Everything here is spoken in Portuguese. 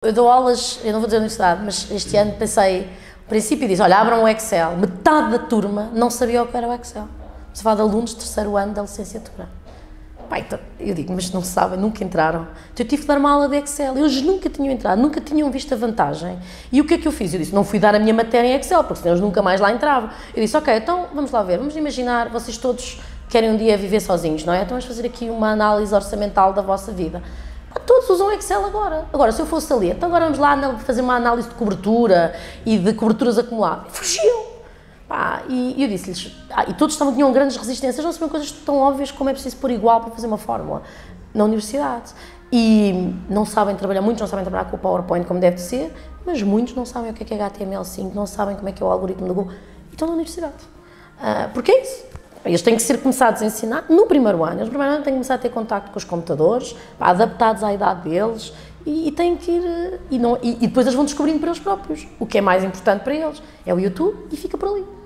Eu dou aulas, eu não vou dizer universidade, mas este ano pensei, no princípio disse, olha, abram o Excel. Metade da turma não sabia o que era o Excel. Estamos a falar de alunos de terceiro ano da licenciatura. Pá, então, eu digo, mas não sabem, nunca entraram. Então eu tive de dar uma aula de Excel. Eles nunca tinham entrado, nunca tinham visto a vantagem. E o que é que eu fiz? Eu disse, não fui dar a minha matéria em Excel, porque senão eles nunca mais lá entravam. Eu disse, ok, então vamos lá ver, vamos imaginar, vocês todos querem um dia viver sozinhos, não é? Então vamos fazer aqui uma análise orçamental da vossa vida. Todos usam Excel agora. Agora, se eu fosse ali, então agora vamos lá fazer uma análise de cobertura e de coberturas acumuladas. Fugiam! Pá, e eu disse-lhes, e todos tinham grandes resistências, não sabiam coisas tão óbvias como é preciso pôr igual para fazer uma fórmula na universidade. E não sabem trabalhar, muitos não sabem trabalhar com o PowerPoint como deve ser, mas muitos não sabem o que é HTML5, não sabem como é que é o algoritmo do Google, e estão na universidade. Porque é isso. Eles têm que ser começados a ensinar no primeiro ano. Eles no primeiro ano têm que começar a ter contacto com os computadores, adaptados à idade deles, e têm que ir... E depois eles vão descobrindo para eles próprios. O que é mais importante para eles é o YouTube, e fica por ali.